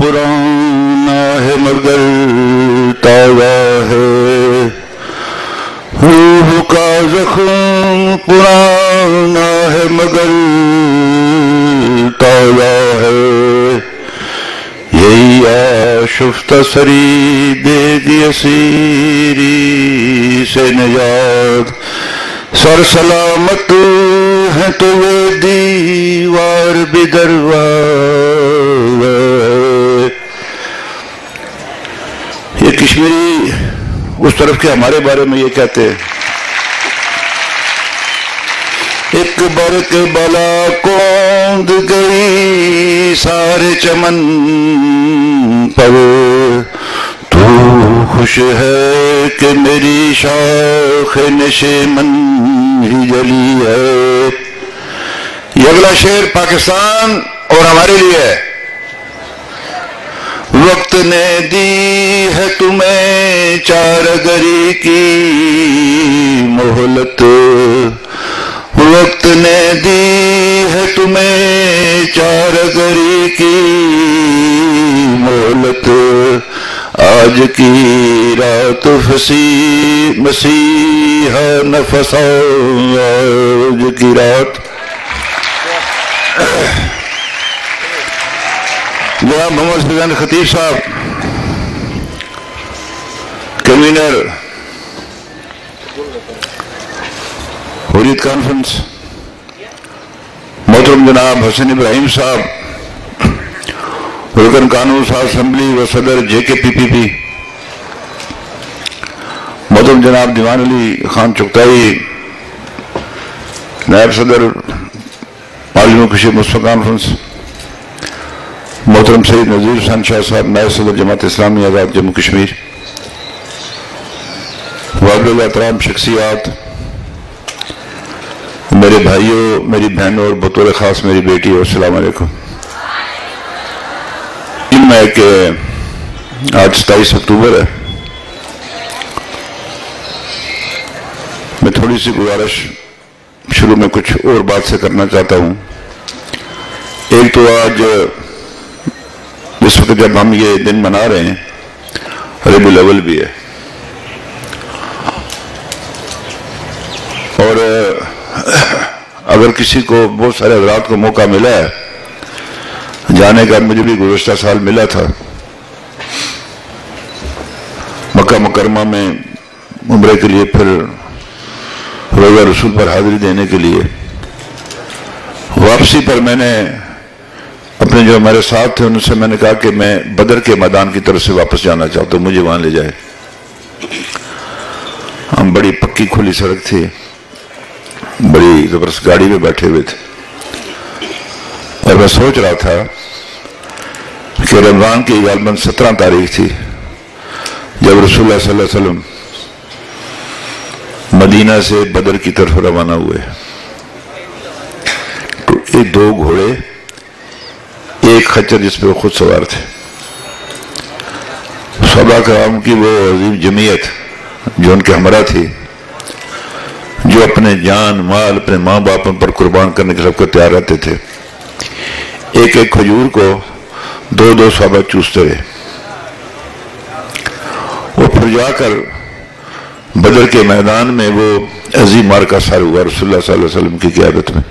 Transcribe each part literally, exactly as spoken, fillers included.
پرانا ہے مگر تازہ ہے، روح کا زخم پرانا ہے مگر تازہ ہے، یہی آشفتہ سری دے گی اسیری سے نجات، سر سلامت ہے تو وہ دیوار بھی دروازہ ہے۔ یہ کشمیری اس طرف کے ہمارے بارے میں یہ کہتے ہیں، ایک برق بلا کوند گئی سارے چمن پر، تو خوش ہے کہ میری شاخ نشیمن ہی جلی ہے۔ یہ اگلا شعر پاکستان اور ہمارے لیے ہے۔ وقت نے دی ہے تمہیں چارگری کی مہلت، وقت نے دی ہے تمہیں چارگری کی مہلت، آج کی رات فسی مسیحا نفس، آج کی رات۔ جناب محمد سفیان خطیب صاحب کنوینر حریت کانفرنس، محترم جناب حسن ابراہیم صاحب رکن قانون ساز اسمبلی و صدر جے کے پی پی پی، محترم جناب دیوان علی خان چغتائی نائب صدر معلوم کشی مصطفیٰ کانفرنس، محترم سید نذیر حسین شاہ صاحب نائب صدر جماعت اسلامی آزاد جموں کشمیر، واقع احترام شخصیات، میرے بھائیوں، میری بہنوں اور بطور خاص میری بیٹی، السلام علیکم۔ علم ہے کہ آج ستائیس اکتوبر ہے، میں تھوڑی سی گزارش شروع میں کچھ اور بات سے کرنا چاہتا ہوں۔ ایک تو آج اس وقت جب ہم یہ دن منا رہے ہیں ربیع الاول بھی ہے، اور اگر کسی کو بہت سارے حضرات کو موقع ملا ہے جانے کا، مجھے بھی گزشتہ سال ملا تھا مکہ مکرمہ میں عمرے کے لیے، پھر روزہ رسول پر حاضری دینے کے لیے، واپسی پر میں نے اپنے جو ہمارے ساتھ تھے ان سے میں نے کہا کہ میں بدر کے میدان کی طرف سے واپس جانا چاہتا ہوں، مجھے وہاں لے جائے۔ ہم بڑی پکی کھلی سڑک تھی، بڑی زبردست گاڑی میں بیٹھے ہوئے تھے، اور میں سوچ رہا تھا کہ رمضان کی غالباً سترہ تاریخ تھی جب رسول اللہ صلی اللہ علیہ وسلم مدینہ سے بدر کی طرف روانہ ہوئے، تو یہ دو گھوڑے، ایک خچر جس پہ وہ خود سوار تھے، صحابہ کرام کی وہ عظیم جمعیت جو ان کے ہمراہ تھی، جو اپنے جان مال اپنے ماں باپ پر قربان کرنے کے سب کو تیار رہتے تھے، ایک ایک کھجور کو دو دو صحابہ چوستے رہے، اور پھر جا کر بدر کے میدان میں وہ عظیم معرکہ سر ہوا رسول اللہ صلی اللہ علیہ وسلم کی قیادت میں۔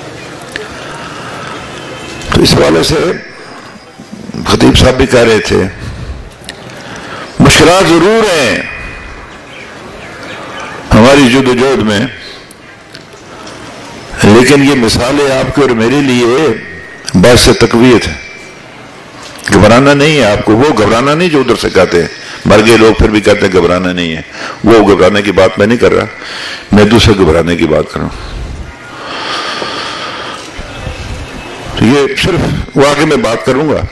تو اس حوالے سے خطیب صاحب بھی کہہ رہے تھے مشکلات ضرور ہیں ہماری جد و جہد میں، لیکن یہ مثالیں آپ کے اور میرے لیے باعث تقویت ہے۔ گھبرانا نہیں ہے آپ کو، وہ گھبرانا نہیں جو ادھر سے کہتے ہیں، مر گئے لوگ پھر بھی کہتے ہیں گھبرانا نہیں ہے، وہ گھبرانے کی بات میں نہیں کر رہا، میں دوسرے گھبرانے کی بات کر رہا ہوں۔ یہ صرف واقعی میں بات کروں گا۔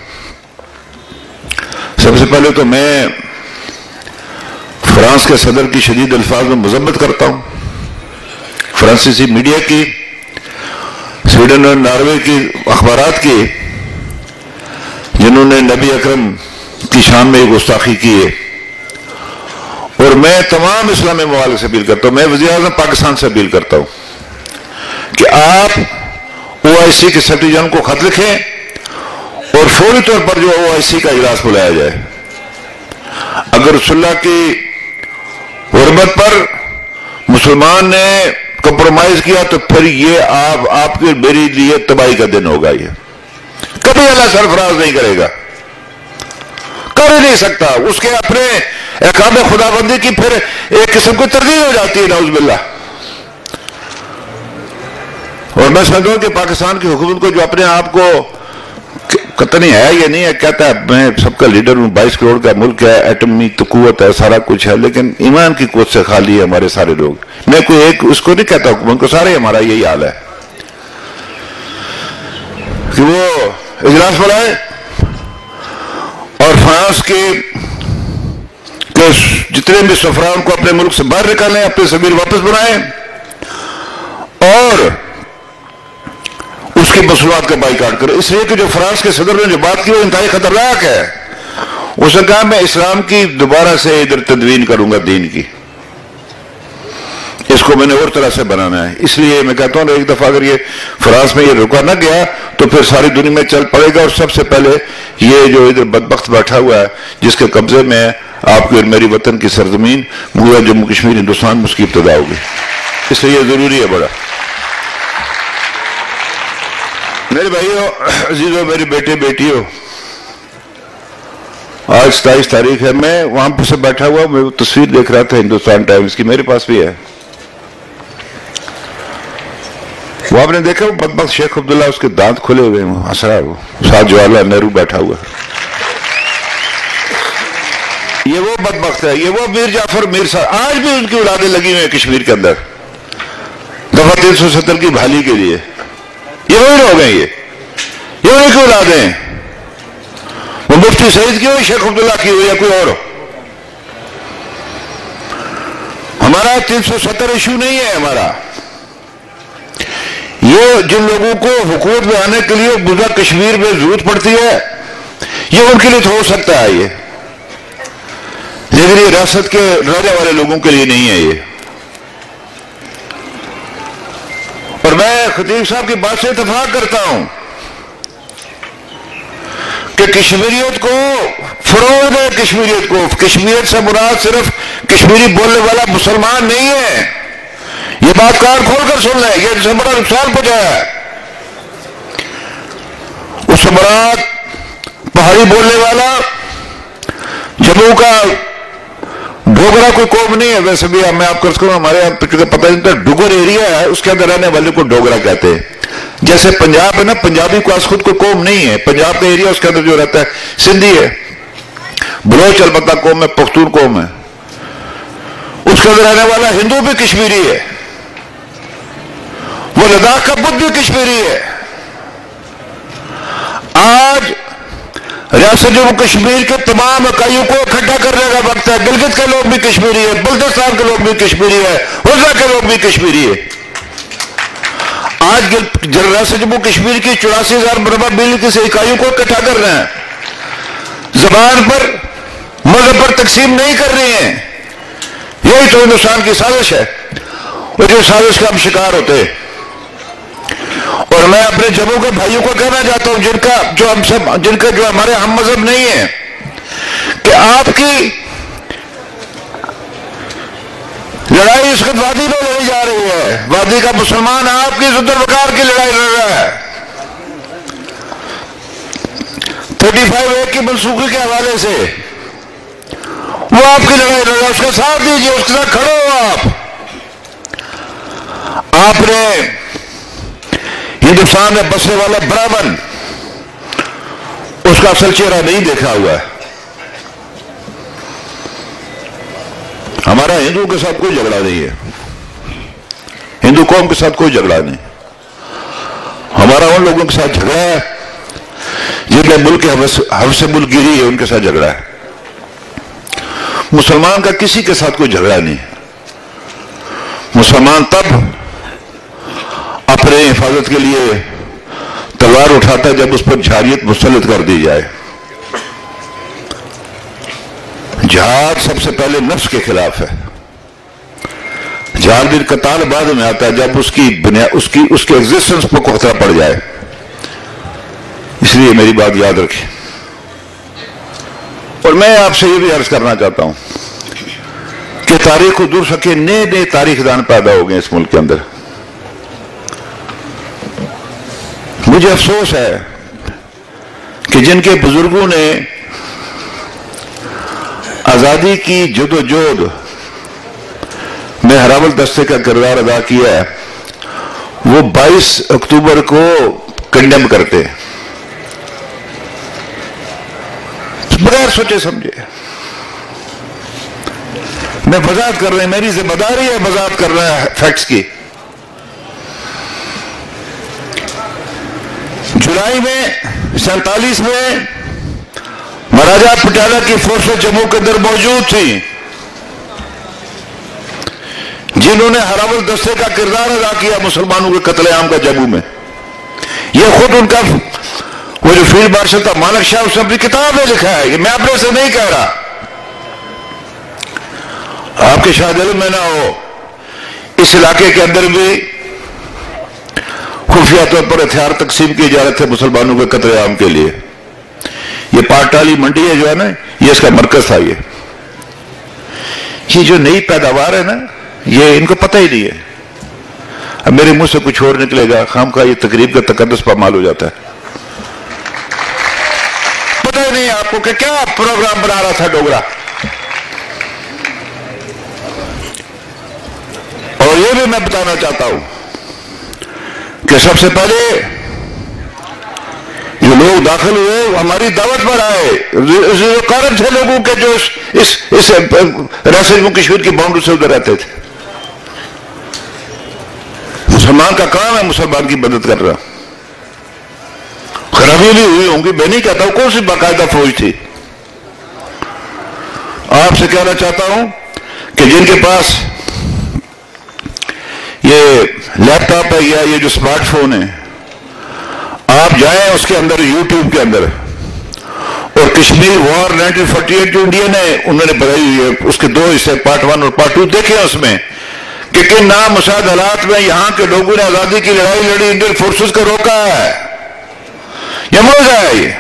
سب سے پہلے تو میں فرانس کے صدر کی شدید الفاظ میں مذمت کرتا ہوں، فرانسیسی میڈیا کی، سویڈن اور ناروے کی اخبارات کی، جنہوں نے نبی اکرم کی شان میں گستاخی کی ہے۔ اور میں تمام اسلامی ممالک سے اپیل کرتا ہوں، میں وزیر اعظم پاکستان سے اپیل کرتا ہوں کہ آپ او آئی سی کے سیکرٹری جنرل کو خط لکھیں اور فوری طور پر جو او آئی سی کا اجلاس بلایا جائے. اگر صلح کی حرمت پر مسلمان نے کمپرومائز کیا تو پھر یہ آپ آپ کے میرے لیے تباہی کا دن ہوگا. یہ کبھی اللہ سرفراز نہیں کرے گا, کر ہی نہیں سکتا. اس کے اپنے احکام خدا بندی کی پھر ایک قسم کی تردید ہو جاتی ہے, نعوذ باللہ. اور میں سمجھتا ہوں کہ پاکستان کی حکومت کو جو اپنے آپ کو قطنی ہے یہ نہیں ہے, کہتا ہے میں سب کا لیڈر ہوں, بائیس کروڑ کا ملک ہے, ایٹمی قوت ہے, سارا کچھ ہے, لیکن ایمان کی قوت سے خالی ہے ہمارے سارے لوگ. میں کوئی ایک اس کو نہیں کہتا حکومت کو, سارے ہمارا یہی حال ہے کہ وہ اجلاس بلائے اور فرانس کے جتنے بھی سفراء ان کو اپنے ملک سے باہر نکالیں, اپنے ضمیر واپس بنائیں اور اس کی مصنوعات کا بائیکاٹ کرو. اس لیے کہ جو فرانس کے صدر نے جو بات کی وہ انتہائی خطرناک ہے. اس نے کہا میں اسلام کی دوبارہ سے ادھر تدوین کروں گا دین کی, اس کو میں نے اور طرح سے بنانا ہے. اس لیے میں کہتا ہوں ایک دفعہ اگر یہ فرانس میں یہ رکا نہ گیا تو پھر ساری دنیا میں چل پڑے گا. اور سب سے پہلے یہ جو ادھر بدبخت بیٹھا ہوا ہے جس کے قبضے میں آپ کی اور میری وطن کی سرزمین پورا جموں کشمیر ہندوستان میں اس کی ابتدا ہوگی. اس لیے یہ ضروری ہے بڑا. میرے بھائیو عزیزو, میری بیٹے بیٹیوں, آج ستائیس تاریخ ہے. میں وہاں پر سے بیٹھا ہوا میں وہ تصویر دیکھ رہا تھا ہندوستان ٹائمز کی, میرے پاس بھی ہے. وہ آپ نے دیکھا وہ بدبخت شیخ عبداللہ, اس کے دانت کھلے ہوئے ہیں, ہنس رہا ہے وہ, ساتھ جواہر نہرو بیٹھا ہوا ہے. یہ وہ بدبخت ہے, یہ وہ میر جعفر میر صاحب, آج بھی ان کی اولادیں لگی ہوئی ہیں کشمیر کے اندر دفعہ تین سو ستر کی بحالی کے لیے. یہ وہی لوگ ہیں, یہ یہ انہیں کی اولادیں ہیں. وہ مفتی سعید کی ہو, شیخ عبداللہ کی ہو, یا کوئی اور ہو. ہمارا تین سو ستر ایشو نہیں ہے ہمارا. یہ جن لوگوں کو حکومت میں آنے کے لیے بزا کشمیر میں ضرورت پڑتی ہے یہ ان کے لیے تو ہو سکتا ہے یہ, لیکن یہ ریاست کے رہنے والے لوگوں کے لیے نہیں ہے یہ. اور میں خطیب صاحب کی بات سے اتفاق کرتا ہوں کہ کشمیریت کو فروغ دے. کشمیریت کو, کشمیریت سے مراد صرف کشمیری بولنے والا مسلمان نہیں ہے. یہ بات کان کھول کر سن لیں, یہ سے بڑا نقصان پہنچایا ہے. اس سے مراد پہاڑی بولنے والا جموں کا ڈوگرا کوئی قوم نہیں ہے. ویسے بھی میں آپ کو کروں ہمارے یہاں پتہ نہیں تھا, ڈوگر ایریا ہے اس کے اندر رہنے والے کو ڈوگرا کہتے ہیں. جیسے پنجاب ہے نا, پنجابی کو آج خود کوئی قوم نہیں ہے. پنجاب کا ایریا اس کے اندر جو رہتا ہے سندھی ہے, بلوچ البتہ قوم ہے, پختون قوم ہے. اس کے اندر رہنے والا ہندو بھی کشمیری ہے, وہ لداخ کا بدھ بھی کشمیری ہے. آج ریاست جموں کشمیر کے تمام اکائیوں کو اکٹھا کرنے کا وقت ہے. گلگت کے لوگ بھی کشمیری ہے, بلتستان کے لوگ بھی کشمیری ہے, حضرہ کے لوگ بھی کشمیری ہے. آج ریاست جموں کشمیر کی چوراسی ہزار مربع میل کی اکائیوں کو اکٹھا کر رہے ہیں. زبان پر مذہب پر تقسیم نہیں کر رہے ہیں. یہی تو ہندوستان کی سازش ہے, اور جو سازش کا ہم شکار ہوتے ہیں. اور میں اپنے جموں کے بھائیوں کو کہنا چاہتا ہوں جن کا جو ہم سب جن کا جو ہمارے ہم مذہب نہیں ہے کہ آپ کی لڑائی اس وقت وادی میں لڑی جا رہی ہے. وادی کا مسلمان آپ کی عزت و وقار کی لڑائی لڑ رہا ہے. تھرٹی فائیو اے کی منسوخی کے حوالے سے وہ آپ کی لڑائی لڑ رہا ہے. اس کا ساتھ دیجیے, اس کے ساتھ کھڑے ہو. آپ آپ نے ہندوستان میں بسنے والا برامن اس کا اصل چہرہ نہیں دیکھا ہوا ہے. ہمارا ہندوؤں کے ساتھ کوئی جھگڑا نہیں ہے, ہندو قوم کے ساتھ کوئی جھگڑا نہیں. ہمارا ان لوگوں کے ساتھ جھگڑا ہے جن کے ملک حوث سے ملک گیری ہے, ان کے ساتھ جھگڑا ہے. مسلمان کا کسی کے ساتھ کوئی جھگڑا نہیں. مسلمان تب اپنے حفاظت کے لیے تلوار اٹھاتا ہے جب اس پر جھاریت مسلط کر دی جائے. جہاد سب سے پہلے نفس کے خلاف ہے. جہاد بن قتال بعد میں آتا ہے جب اس کی بنیاد اس کی اس کے ایگزسٹنس پر خطرہ پڑ جائے. اس لیے میری بات یاد رکھیں. اور میں آپ سے یہ بھی عرض کرنا چاہتا ہوں کہ تاریخ کو دور سکے نئے نئے تاریخ دان پیدا ہو گئے اس ملک کے اندر. مجھے افسوس ہے کہ جن کے بزرگوں نے آزادی کی جد و جہد میں ہراول دستے کا کردار ادا کیا ہے وہ بائیس اکتوبر کو کنڈیم کرتے ہیں بغیر سوچے سمجھے. میں وضاحت کر رہا ہوں, میری ذمہ داری ہے وضاحت کر رہا ہے فیکٹس کی. جولائی میں سینتالیس میں مہاراجہ پٹیالہ کی فورسز جموں کے اندر موجود تھی جنہوں نے ہراول دستے کا کردار ادا کیا مسلمانوں کے قتل عام کا جموں میں. یہ خود ان کا وہ جو فیلڈ مارشل تھا مالک شاہ اس نے اپنی کتاب میں لکھا ہے, یہ میں اپنے سے نہیں کہہ رہا. آپ کے شاید علم میں نہ ہو اس علاقے کے اندر بھی خفیہ طور پر ہتھیار تقسیم کیے جا رہے تھے مسلمانوں کے قتل عام کے لیے. یہ پاٹالی منڈی ہے جو ہے نا, یہ اس کا مرکز تھا. یہ یہ جو نئی پیداوار ہے نا, یہ ان کو پتہ ہی نہیں ہے. اب میرے منہ سے کچھ اور نکلے گا, خام خواہ یہ تقریب کا تقدس پامال ہو جاتا ہے. پتہ ہی نہیں آپ کو کہ کیا پروگرام بنا رہا تھا ڈوگرا. اور یہ بھی میں بتانا چاہتا ہوں کہ سب سے پہلے جو لوگ داخل ہوئے وہ ہماری دعوت پر آئے. جو کارن تھے لوگوں کے جو اس اس ریاست جموں کشمیر کی باؤنڈری سے ادھر رہتے تھے. مسلمان کا کام ہے مسلمان کی مدد کر رہا. خرابی بھی ہوئی ہوں گی, میں نہیں کہتا ہوں. کون سی باقاعدہ فوج تھی. آپ سے کہنا چاہتا ہوں کہ جن کے پاس یہ لیپ ٹاپ ہے یا یہ جو اسمارٹ فون ہے, آپ جائیں اس کے اندر یوٹیوب کے اندر اور Kashmir war nineteen forty eight جو انڈیا نے انہوں نے بتائی ہوئی ہے اس کے دو حصے پارٹ ون اور پارٹ ٹو دیکھیں اس میں کہ کن نامساعد حالات میں یہاں کے لوگوں نے آزادی کی لڑائی لڑی, انڈین فورسز کو روکا ہے. یہ موضوع ہے یہ.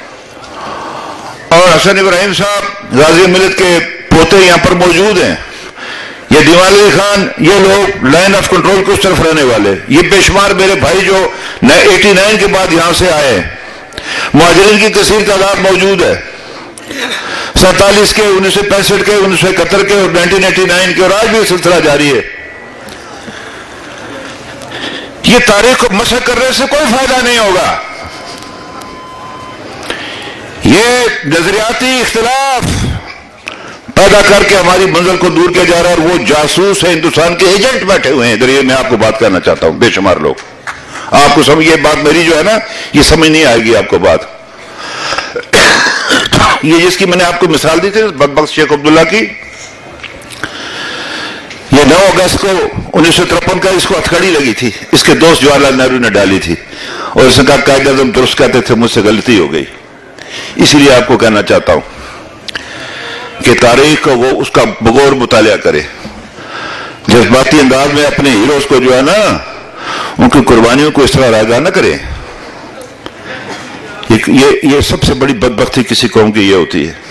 اور حسن ابراہیم صاحب غازی ملت کے پوتے یہاں پر موجود ہیں. یہ دیوان علی خان, یہ لوگ لائن آف کنٹرول کو اس طرف رہنے والے. یہ بے شمار میرے بھائی جو ایٹی نائن کے بعد یہاں سے آئے, مہاجرین کی کثیر تعداد موجود ہے. سینتالیس کے, انیس سو پینسٹھ کے, انیس سو اکہتر کے اور نائنٹین ایٹی نائن کے, اور آج بھی یہ سلسلہ جاری ہے. یہ تاریخ کو مسخ کرنے سے کوئی فائدہ نہیں ہوگا. یہ نظریاتی اختلاف پیدا کر کے ہماری منزل کو دور کیا جا رہا ہے, اور وہ جاسوس ہیں, ہندوستان کے ایجنٹ بیٹھے ہوئے ہیں ادھر. یہ میں آپ کو بات کرنا چاہتا ہوں, بے شمار لوگ. آپ کو سمجھ, یہ بات میری جو ہے نا یہ سمجھ نہیں آئے گی آپ کو بات. یہ جس کی میں نے آپ کو مثال دی تھی بدبخت شیخ عبداللہ کی, یہ نو اگست کو انیس سو ترپن کا اس کو ہتھکڑی لگی تھی, اس کے دوست جواہر لال نہرو نے ڈالی تھی, اور اس نے کہا قائد اعظم درست کہتے تھے, مجھ سے غلطی ہو گئی. اسی لیے آپ کو کہنا چاہتا ہوں کہ تاریخ کو وہ اس کا بغور مطالعہ کرے, جذباتی انداز میں اپنے ہیروز کو جو ہے نا ان کی قربانیوں کو اس طرح رائگاں نہ کرے. یہ یہ سب سے بڑی بدبختی کسی قوم کی یہ ہوتی ہے.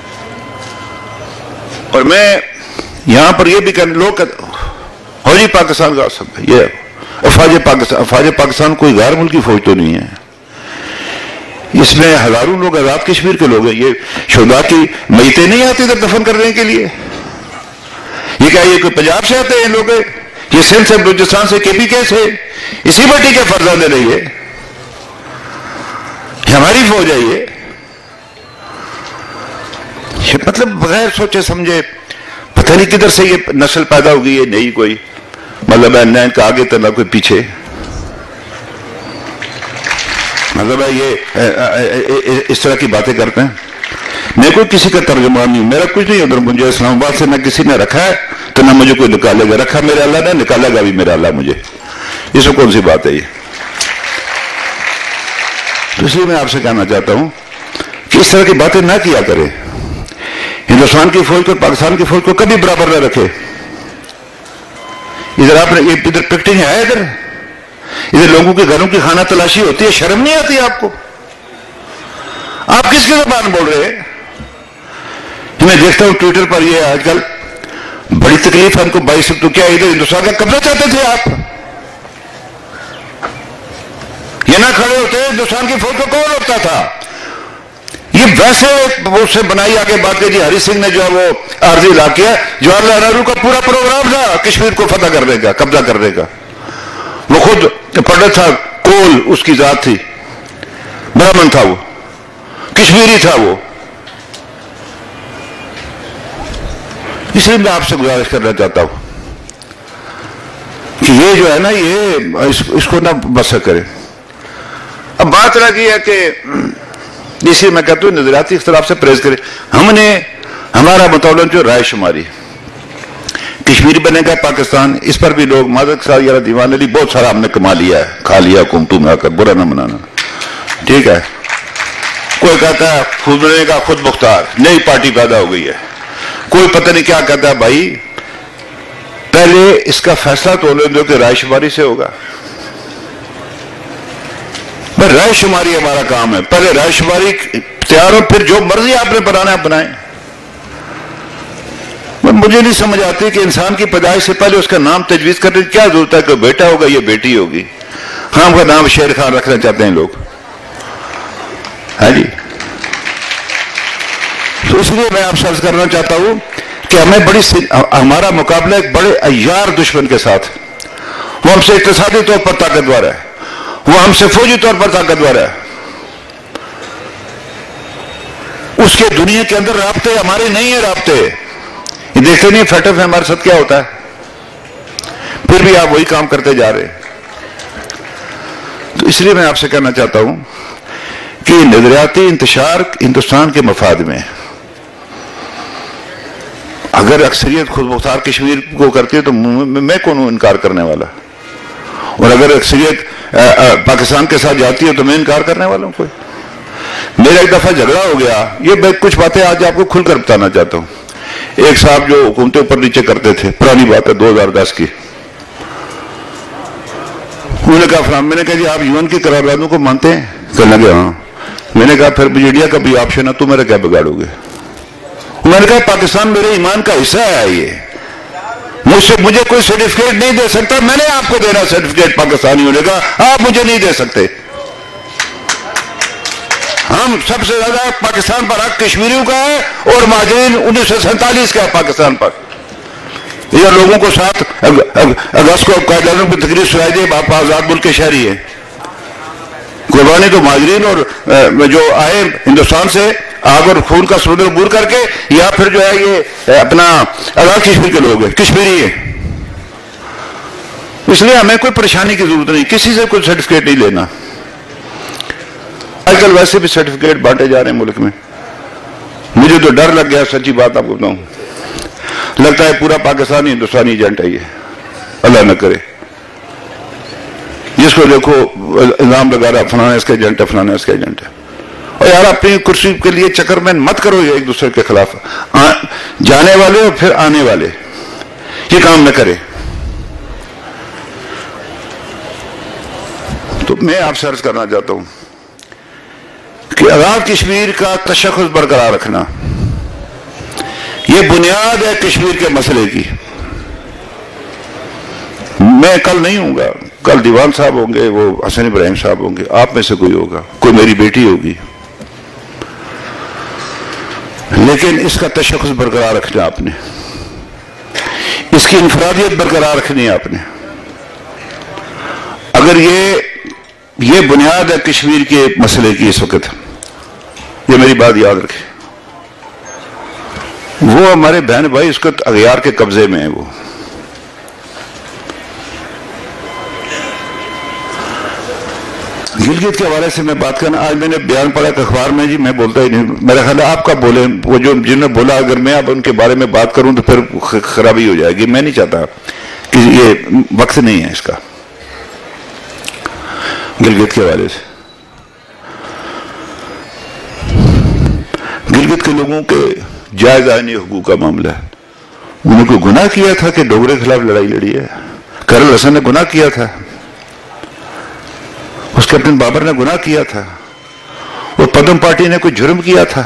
اور میں یہاں پر یہ بھی کہنے لوگ فوجی پاکستان کا سب یہ افواج پاکستان, افواج پاکستان کوئی غیر ملکی فوج تو نہیں ہے. اس میں ہزاروں لوگ آزاد کشمیر کے لوگ ہیں. یہ شہداء کی میتیں نہیں آتی ادھر دفن کرنے کے لیے. یہ کیا یہ کوئی پنجاب سے آتے ہیں لوگ, یہ سندھ سے, بلوچستان سے, کے پی کے سے, اسی پارٹی کے فرزند دے رہی ہے. ہماری فوج ہے یہ. مطلب بغیر سوچے سمجھے پتہ نہیں کدھر سے یہ نسل پیدا ہوگی, یہ نہیں کوئی مطلب ہے نہ ان کا آگے تو نہ کوئی پیچھے. مطلب ہے یہ اس طرح کی باتیں کرتے ہیں. میں کوئی کسی کا ترجمان نہیں ہوں, میرا کچھ نہیں ادھر. مجھے اسلام آباد سے نہ کسی نے رکھا ہے تو نہ مجھے کوئی نکالے گا. رکھا میرا اللہ نے, نکالے گا بھی میرا اللہ مجھے. یہ سب کون سی بات ہے یہ؟ تو اس لیے میں آپ سے کہنا چاہتا ہوں کہ اس طرح کی باتیں نہ کیا کریں. ہندوستان کی فوج کو پاکستان کی فوج کو کبھی برابر نہ رکھے. ادھر آپ نے ادھر پکٹنگ ہے, ادھر ادھر لوگوں کے گھروں کی خانہ تلاشی ہوتی ہے, شرم نہیں آتی آپ کو؟ आप किसकी ज़बान बोल रहे हैं? मैं देखता हूं ट्विटर पर ये आजकल बड़ी तकलीफ है हमको, बाईस तो क्या इधर हिंदुस्तान का कब्जा चाहते थे आप? ये ना खड़े होते हिंदुस्तान की फौज को कौन रोकता था? ये वैसे उससे बनाई आगे बात की जी हरि सिंह ने जो है वो आरजी ला किया। जवाहरलाल नेहरू का पूरा प्रोग्राम था कश्मीर को फतह करने का, कब्जा करने का। वो खुद पंडित था, कोल उसकी जात थी, ब्राह्मण था, वो कश्मीरी था वो। इसलिए मैं आपसे गुजारिश करना चाहता हूं कि ये जो है ना ये इस, इसको ना बस करे। अब बात रह गई है कि इसलिए मैं कहता हूं नजरियाती इख्तिलाफ से परहेज करें। हमने हमारा मुतौलन जो राय शुमारी कश्मीर बनेगा पाकिस्तान, इस पर भी लोग मादक साहब यार दीवान अली बहुत सारा हमने कमा लिया है, खा लिया हुकूमतों में आकर, बुरा ना मनाना, ठीक है। कोई कहता है खुद बनेगा खुद मुख्तार, नई पार्टी पैदा हो गई है। कोई पता नहीं क्या कहता है। भाई पहले इसका फैसला तो लेने दो कि राय शुमारी से होगा। भाई राय शुमारी हमारा काम है, पहले राय शुमारी तैयार हो, फिर जो मर्जी आपने बनाना है बनाए। मुझे नहीं समझ आती कि इंसान की पैदाइश से पहले उसका नाम तजवीज करने की क्या जरूरत है कि बेटा होगा या बेटी होगी। हाँ का नाम शेर खान रखना चाहते हैं लोग, है जी। तो इसलिए मैं आपसे अर्ज करना चाहता हूं कि हमें बड़ी हमारा मुकाबला एक बड़े अय्यार दुश्मन के साथ। वो हमसे इक्तिसादी तौर पर ताकतवर है, वो हमसे फौजी तौर पर ताकतवर है। उसके दुनिया के अंदर राब्ते हमारे नहीं है राब्ते। ये देखते नहीं फैटफ है हमारे साथ क्या होता है, फिर भी आप वही काम करते जा रहे हैं। तो इसलिए मैं आपसे कहना चाहता हूं कि नजरियाती इंतशार हिंदुस्तान के मफाद में। अगर अक्सरियत खुद मुख्तार कश्मीर को करती है तो मैं कौन हूं इनकार करने वाला, और अगर अक्सरियत पाकिस्तान के साथ जाती है तो मैं इनकार करने वाला हूं कोई। मेरा एक दफा झगड़ा हो गया, ये मैं कुछ बातें आज आपको खुलकर बताना चाहता हूं। एक साहब जो हुकूमतें ऊपर नीचे करते थे, पुरानी बात है दो हजार दस की, उन्होंने कहा फलाम, मैंने कहा जी आप यूएन की करारदादों को मानते हैं? कहने लगे हाँ। मैंने कहा फिर मीडिया का भी ऑप्शन है, तू मेरा क्या बिगाड़ोगे? मैंने कहा पाकिस्तान मेरे ईमान का हिस्सा है, ये मुझसे मुझे कोई सर्टिफिकेट नहीं दे सकता, मैंने आपको देना सर्टिफिकेट पाकिस्तानी होने का, आप मुझे नहीं दे सकते। हम सबसे ज्यादा पाकिस्तान पर हक कश्मीरियों का है और महाजरीन उन्नीस सौ सैंतालीस का है पाकिस्तान पर। ये लोगों को साथ अगस्त को कायदानों की तकरीर सुनाई दे, आप आजाद मुल्क के शहरी है। कुर्बानी तो महाजरीन और जो आए हिंदुस्तान से आग और खून का समुद्र बूर करके, या फिर जो है ये अपना आजाद कश्मीर के लोग हैं, कश्मीरी है। इसलिए हमें कोई परेशानी की जरूरत नहीं, किसी से कोई सर्टिफिकेट नहीं लेना। आजकल वैसे भी सर्टिफिकेट बांटे जा रहे हैं मुल्क में। मुझे तो डर लग गया, सच्ची बात आपको बताऊं, लगता है पूरा पाकिस्तानी हिंदुस्तानी एजेंट है ये, अल्लाह न करे। जिसको देखो इल्जाम लगा रहा फलाना इसका एजेंट है, फलाना इसका एजेंट है। और यार अपनी कुर्सी के लिए चक्कर में मत करो ये एक दूसरे के खिलाफ। आ, जाने वाले और फिर आने वाले ये काम न करे। तो मैं आपसे अर्ज करना चाहता हूं कि आजाद कश्मीर का तशख्खुस बरकरार रखना यह बुनियाद है कश्मीर के मसले की। मैं कल नहीं हूंगा, कल दीवान साहब होंगे, वो हसन इब्राहिम साहब होंगे, आप में से कोई होगा, कोई मेरी बेटी होगी, लेकिन इसका तशख्खुस बरकरार रखना आपने, इसकी इनफरादियत बरकरार रखनी है आपने। अगर ये ये बुनियाद है कश्मीर के मसले की इस वक्त, ये मेरी बात याद रखें। वो हमारे बहन भाई उसको अगयार के कब्जे में है। वो गिलगित के हवाले से मैं बात करना, आज मैंने बयान पढ़ा अखबार में जी, मैं बोलता ही नहीं, मेरा ख्याल है आपका बोले, वो जो जिन्होंने बोला अगर मैं अब उनके बारे में बात करूं तो फिर खराबी हो जाएगी। मैं नहीं चाहता कि ये वक्त नहीं है इसका गिलगित के हवाले से। गिलगित के लोगों के जायज आईनी हुकूक का मामला है। उन्होंने कोई गुनाह किया था कि डोगरे के खिलाफ लड़ाई लड़ी है? करल हसन ने गुनाह किया था, उस कैप्टन बाबर ने गुनाह किया था, वो پدم پارٹی نے کوئی جرم کیا تھا؟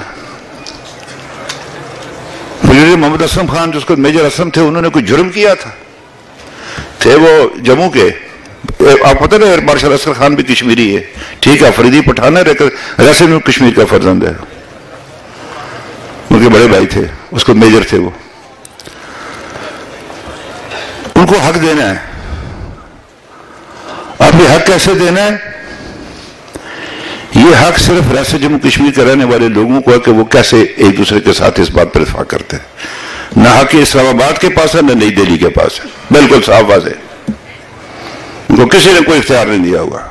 محمد اسلم خان جس کو میجر اسلم تھے انہوں نے کوئی جرم کیا تھا؟ تھے وہ جموں کے، آپ پتہ نا مارشل اسکر خان بھی کشمیری ہے، ٹھیک ہے، فریدی پٹھان ہے، ویسے بھی کشمیر کا فرزند ہے، ان کے بڑے بھائی تھے، اس کو میجر تھے، وہ ان کو حق دینا ہے۔ اب یہ حق کیسے دینا ہے؟ یہ حق صرف ریاست جموں کشمیر کے رہنے والے لوگوں کو ہے کہ وہ کیسے ایک دوسرے کے ساتھ اس بات پر اتفاق کرتے ہیں۔ نہ حق اسلام آباد کے پاس ہے، نہ نئی دہلی کے پاس ہے، بالکل صاف واضح، ان کو کسی نے کوئی اختیار نہیں دیا ہوا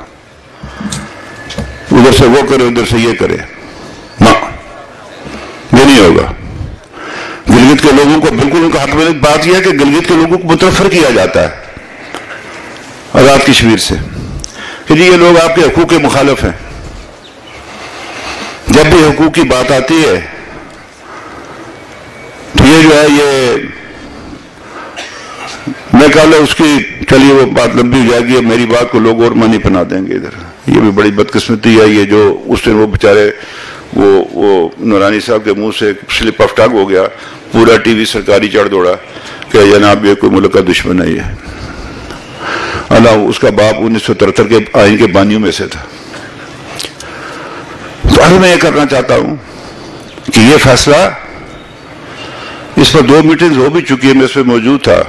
ادھر سے وہ کرے ادھر سے یہ کرے، نہ یہ نہیں ہوگا۔ گلگت کے لوگوں کو بالکل ان کا حق میں بات یہ ہے کہ گلگت کے لوگوں کو متنفر کیا جاتا ہے آزاد کشمیر سے کہ جی یہ لوگ آپ کے حقوق کے مخالف ہیں۔ جب بھی حقوق کی بات آتی ہے تو یہ جو ہے یہ میں کہا اس کی چلیے وہ بات لمبی ہو جائے گی، میری بات کو لوگ اور معنی بنا دیں گے ادھر۔ یہ بھی بڑی بدقسمتی ہے، یہ جو اس دن وہ بیچارے وہ وہ نورانی صاحب کے منہ سے سلپ آف ٹنگ ہو گیا، پورا ٹی وی سرکاری چڑھ دوڑا کہ جناب یہ کوئی ملک کا دشمن نہیں ہے۔ اللہ اس کا باپ انیس سو ترہتر کے آئین کے بانیوں میں سے تھا۔ تو آج میں یہ کرنا چاہتا ہوں کہ یہ فیصلہ، اس پر دو میٹنگز ہو بھی چکی ہے، میں اس پہ موجود تھا،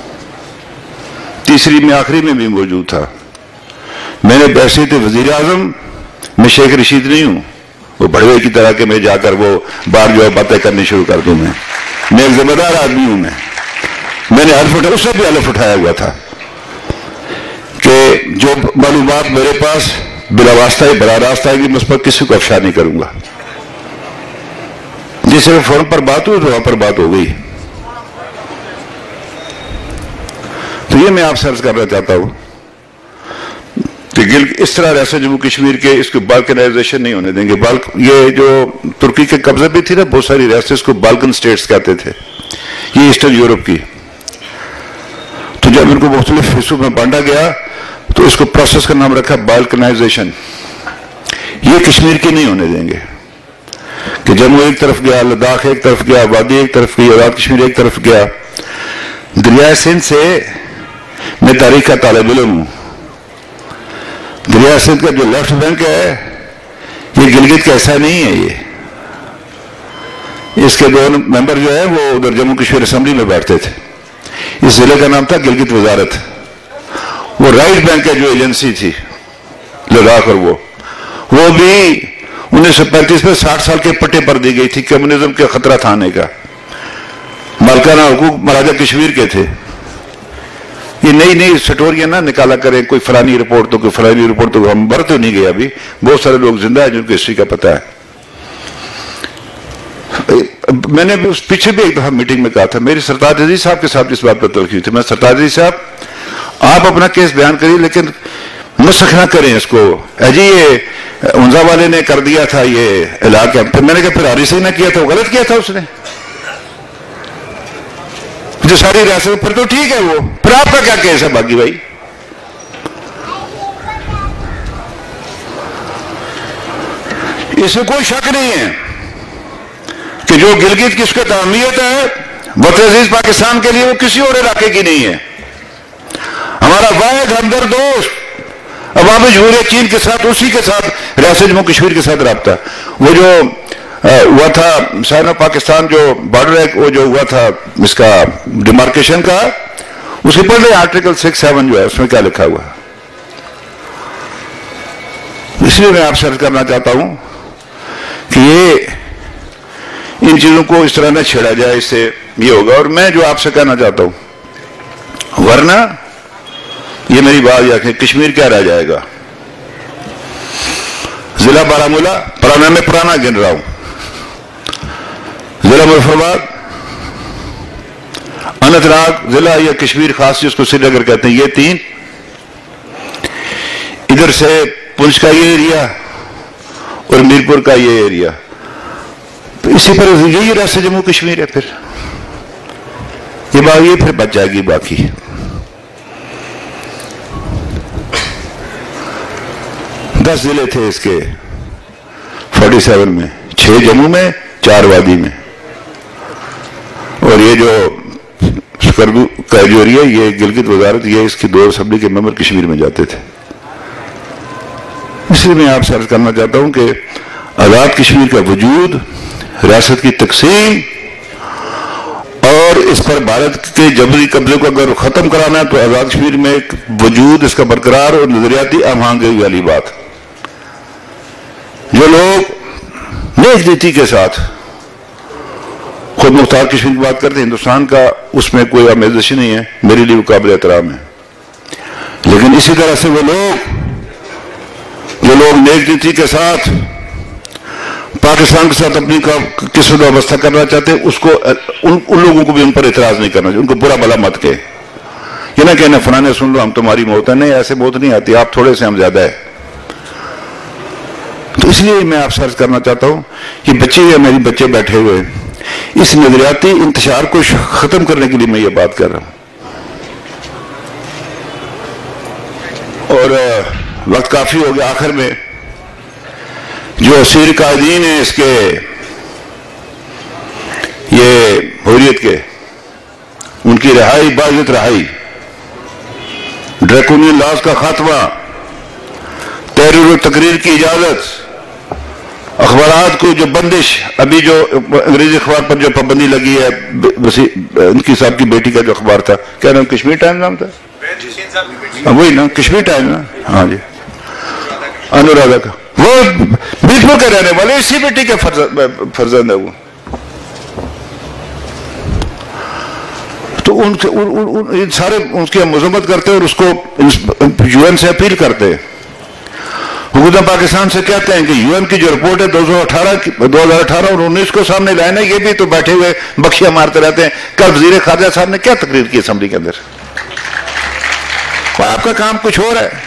تیسری میں آخری میں بھی موجود تھا۔ میں نے بحثیت وزیر اعظم میں شیخ رشید نہیں ہوں، وہ بڑھوے کی طرح کہ میں جا کر وہ باہر جو ہے باتیں کرنی شروع کر دوں۔ میں میں ایک ذمہ دار آدمی ہوں، میں میں نے حلف اٹھایا، اس سے بھی حلف اٹھایا ہوا تھا کہ جو معلومات میرے پاس بلا واسطہ ہی براہ راست آئے گی میں اس پر کسی کو افشا نہیں کروں گا۔ جس سے فورم پر بات ہوئی تو وہاں پر بات ہو گئی۔ تو یہ میں آپ سے عرض کرنا چاہتا ہوں کہ گل اس طرح ریاست جموں کشمیر کے اس کو بالکنائزیشن نہیں ہونے دیں گے۔ یہ جو ترکی کے قبضے بھی تھی نا، بہت ساری ریاستیں اس کو بالکن سٹیٹس کہتے تھے، یہ ایسٹرن یورپ کی۔ تو جب ان کو مختلف حصوں میں بانٹا گیا تو اس کو پروسیس کا نام رکھا بالکنائزیشن۔ یہ کشمیر کی نہیں ہونے دیں گے کہ جموں ایک طرف گیا، لداخ ایک طرف گیا، وادی ایک طرف گئی، آزاد کشمیر ایک طرف گیا۔ دریائے سندھ سے میں تاریخ کا طالب علم ہوں۔ دریائے سندھ کا جو لیفٹ بینک ہے یہ گلگت کا ایسا نہیں ہے، یہ اس کے دو ممبر جو ہیں وہ ادھر جموں کشمیر اسمبلی میں بیٹھتے تھے۔ اس ضلع کا نام تھا گلگت وزارت۔ وہ رائٹ بینک ہے جو ایجنسی تھی لداخ، اور وہ وہ بھی انیس سو پینتیس میں ساٹھ سال کے پٹے پر دی گئی تھی، کمیونزم کے خطرہ تھا آنے کا۔ مالکانہ حقوق مہاراجہ کشمیر کے تھے۔ یہ نئی نئی سٹوریاں نہ نکالا کریں، کوئی فلانی رپورٹ تو کوئی فلانی رپورٹ تو، ہم بھر تو نہیں گئے ابھی، بہت سارے لوگ زندہ ہیں جن کو ہسٹری کا پتہ ہے۔ میں نے بھی اس پیچھے بھی ایک دفعہ میٹنگ میں کہا تھا، میری سرتاج عزیز صاحب کے ساتھ اس بات پر تلخی تھی، میں سرتاج عزیز صاحب آپ اپنا کیس بیان کریے لیکن مسخ نہ کریں اس کو، جی یہ انزا والے نے کر دیا تھا یہ علاقہ۔ پھر میں نے کہا پھر آر سی نے کیا تھا، وہ غلط کیا تھا اس نے، جو ساری ریاست پھر تو ٹھیک ہے، وہ پھر آپ کا کیا کیس ہے باقی بھائی؟ اس میں کوئی شک نہیں ہے کہ جو گلگت کی اس کا اہمیت ہے وطن عزیز پاکستان کے لیے وہ کسی اور علاقے کی نہیں ہے۔ ہمارا واحد ہمدرد دوست عوام جمہوریہ چین کے ساتھ، اسی کے ساتھ ریاست جموں کشمیر کے ساتھ رابطہ، وہ جو ہوا تھا سائنو پاکستان جو بارڈر ہے، وہ جو ہوا تھا اس کا ڈیمارکیشن کا، اس کے پہلے آرٹیکل سکس سیون جو ہے اس میں کیا لکھا ہوا ہے۔ اس لیے میں آپ سے عرض کرنا چاہتا ہوں کہ یہ ان چیزوں کو اس طرح نہ چھیڑا جائے، اس سے یہ ہوگا۔ اور میں جو آپ سے کہنا چاہتا ہوں، ورنہ یہ میری بات یہ کہ کشمیر کیا رہ جائے گا؟ ضلع بارہمولہ پرانا میں پرانا گن رہا ہوں، ضلع مظفرآباد، اننت ناگ ضلع یا کشمیر خاص جس کو سری نگر کہتے ہیں، یہ تین، ادھر سے پنچ کا یہ ایریا اور میرپور کا یہ ایریا، اسی پر یہی ریاست جموں کشمیر ہے۔ پھر یہ بات یہ پھر بچ جائے گی باقی۔ دس ضلع تھے اس کے، फोर्टी सेवन में, छह जम्मू में, चार वादी में। और ये जो स्कर्दू का जो एरिया, ये गिलगित वजारत, ये इसकी दो असेंबली के मेंबर कश्मीर में जाते थे। इसलिए मैं आपसे अर्ज करना चाहता हूं कि आजाद कश्मीर का वजूद, रियासत की तकसीम और इस पर भारत के जबरी कब्जे को अगर खत्म कराना है तो आजाद कश्मीर में एक वजूद इसका बरकरार और नजरियाती आमांगी वाली बात। जो लोग नेक नीति के साथ खुद मुख्तार कश्मीर की बात करते हैं, हिंदुस्तान का उसमें कोई आमेज़श नहीं है, मेरे लिए वो काबिल एहतराम है। लेकिन इसी तरह से वो लोग जो लोग नेक नीति के साथ पाकिस्तान के साथ अपनी किस्मत व्यवस्था करना चाहते हैं, उसको उन, उन लोगों को भी उन पर इतराज नहीं करना चाहिए, उनको बुरा भला मत कहे। ये ना कहना फलाने सुन लो हम तुम्हारी मौत है, नहीं, ऐसे मौत नहीं आती, आप थोड़े से हम ज्यादा है। तो इसलिए मैं आपसे अर्ज करना चाहता हूं कि बच्चे या मेरे बच्चे बैठे हुए इस नजरियाती इंतशार को खत्म करने के लिए मैं ये बात कर रहा हूं। और वक्त काफी हो गया, आखिर में जो असीर कायदीन है इसके ये हुर्रियत के, उनकी रिहाई, बाज़ियत रिहाई, ड्रैकोनियन लॉज का खात्मा, तहरीर और तकरीर की इजाजत, अखबारात को जो बंदिश, अभी जो अंग्रेजी अखबार पर जो पाबंदी लगी है, उनकी साहब की बेटी का जो अखबार था, क्या नाम, कश्मीर टाइम नाम था, वही ना, कश्मीर टाइम ना, हाँ जी, अनुराधा का, वो बीजपुर के रहने वाले, इसी बेटी के फर्जंद है वो। तो उनसे उन, उन, उन, इन सारे उसकी हम मजम्मत करते हैं और उसको यूएन से अपील करते हैं। हुकूमत पाकिस्तान से कहते हैं कि यूएन की जो रिपोर्ट है दो हजार अठारह दो हजार अठारह और उन्नीस को सामने लाए, ये भी तो बैठे हुए बख्शियां मारते रहते हैं। कल वजीर खारजा साहब ने क्या तकरीर की असेंबली के अंदर, आपका काम कुछ और है।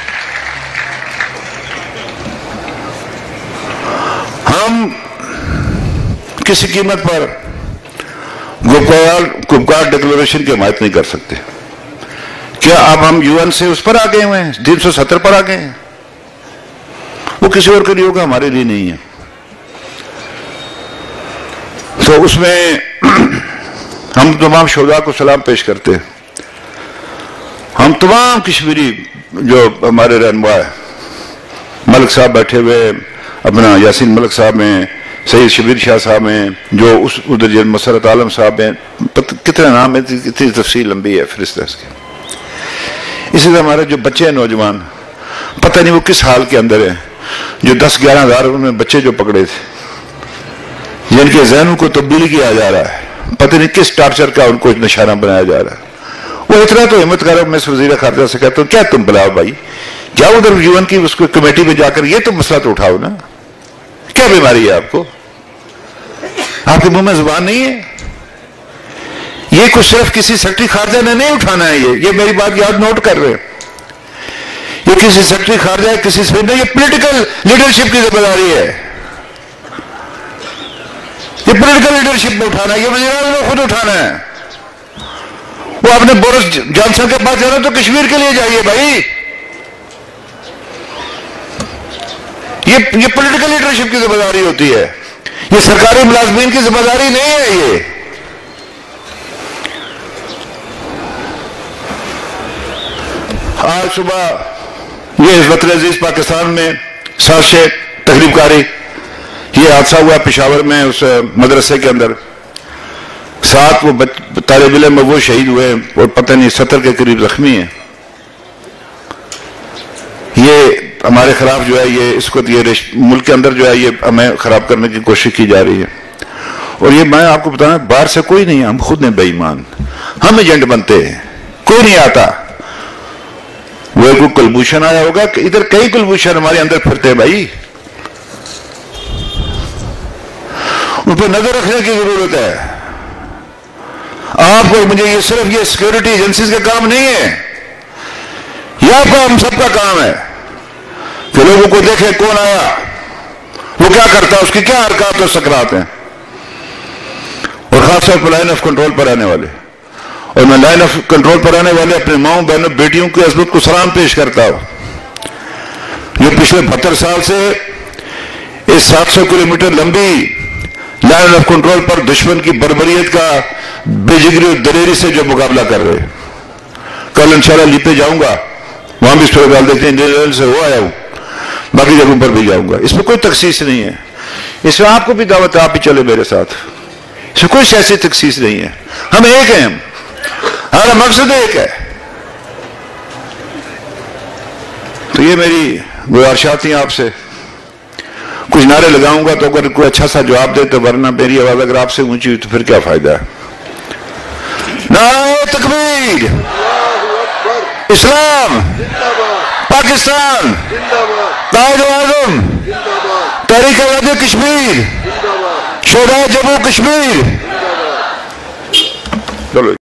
हम किसी कीमत पर गुपकार डिक्लेरेशन की हिमायत नहीं कर सकते। क्या अब हम यूएन से उस पर आ गए हुए हैं, तीन सौ सत्तर पर आ गए हैं? वो किसी और के लिए होगा, हमारे लिए नहीं है। तो उसमें हम तमाम शोधा को सलाम पेश करते हैं। हम तमाम कश्मीरी जो हमारे रहनुमा है, मलिक साहब बैठे हुए, अपना यासीन मलिक साहब हैं, सैयद शबीर शाह साहब हैं, जो उस उधर जो मसरत आलम साहब हैं, कितने नाम है, इतनी तफसील लंबी है फिरिस्त है इसकी। इसी तरह हमारे जो बच्चे हैं नौजवान, पता नहीं वो किस हाल के अंदर है, जो दस ग्यारह हजार उन्होंने बच्चे जो पकड़े थे, जिनके जहनों को तब्दील किया जा रहा है, पता नहीं किस टार्चर का उनको निशाना बनाया जा रहा है। वो इतना तो हिम्मत करो, मैं वजीर खारजा से कहता हूँ, क्या तुम बुलाओ भाई, जाओ उधर यूएन की उसको कमेटी में जाकर ये तो मसला तो उठाओ ना। क्या बीमारी है आपको, आपके मुंह में जुबान नहीं है? ये कुछ सिर्फ किसी सेक्रेटरी खारजा ने नहीं उठाना है, ये ये मेरी बात याद नोट कर रहे हैं। ये किसी सेक्रेटरी खारजा है, किसी से नहीं, ये पॉलिटिकल लीडरशिप की जिम्मेदारी है। ये पॉलिटिकल लीडरशिप में उठाना है, ये वज़ीर आज़म ने खुद उठाना है। वो अपने बोरिस जॉनसन के पास जाना तो कश्मीर के लिए जाइए भाई। ये ये पॉलिटिकल लीडरशिप की जिम्मेदारी होती है, ये सरकारी मुलाजमीन की जिम्मेदारी नहीं है। ये आज सुबह ये वतन अजीज पाकिस्तान में साजिश तकरीबकारी, ये हादसा हुआ पेशावर में उस मदरसे के अंदर, सात वो तालिब इल्म वो शहीद हुए और पता नहीं सत्तर के करीब जख्मी हैं। ये हमारे खिलाफ जो है, ये इसको ये मुल्क के अंदर जो है ये हमें खराब करने की कोशिश की जा रही है। और ये मैं आपको बताना, बाहर से कोई नहीं है, हम खुद ने बेईमान, हम एजेंट बनते हैं, कोई नहीं आता। वो कोई कुलभूषण आया होगा, इधर कई कुलभूषण हमारे अंदर फिरते हैं भाई, उन पर नजर रखने की जरूरत है। आपको मुझे ये सिर्फ ये सिक्योरिटी एजेंसीज का काम नहीं है, यह आपका हम सबका काम है कि लोगों को देखें कौन आया, वो क्या करता है, उसकी क्या हरकत और सकरात हैं। और खासतौर पर लाइन ऑफ कंट्रोल पर आने वाले, और मैं लाइन ऑफ कंट्रोल पर आने वाले अपने माओ बहनों बेटियों की अजमत को सलाम पेश करता हूं, जो पिछले बहत्तर साल से اس سات سو کلو میٹر لمبی لائن آف کنٹرول پر دشمن کی بربریت کا بے جگری اور دلیری سے جو مقابلہ کر رہے. کل انشاءاللہ لیپے جاؤں گا, وہاں بھی صورتحال دیکھتے ہیں, جنرل سے ہو آیا ہوں, باقی جگہوں پر بھی جاؤں گا. اس میں کوئی تخصیص نہیں ہے, اس میں آپ کو بھی دعوت ہے, آپ بھی چلے میرے ساتھ. اس میں کوئی سیاسی تخصیص نہیں ہے, ہم ایک ہیں, ہمارا مقصد ایک ہے. تو یہ میری گزارشات تھیں آپ سے. کچھ نعرے لگاؤں گا تو اگر کوئی اچھا سا جواب دے تو, ورنہ میری آواز اگر آپ سے اونچی ہوئی تو پھر کیا فائدہ ہے. نعرہ تکبیر, اسلام, پاکستان, قائد اعظم, تحریک آزادی کشمیر, شہدائے جموں کشمیر. چلو.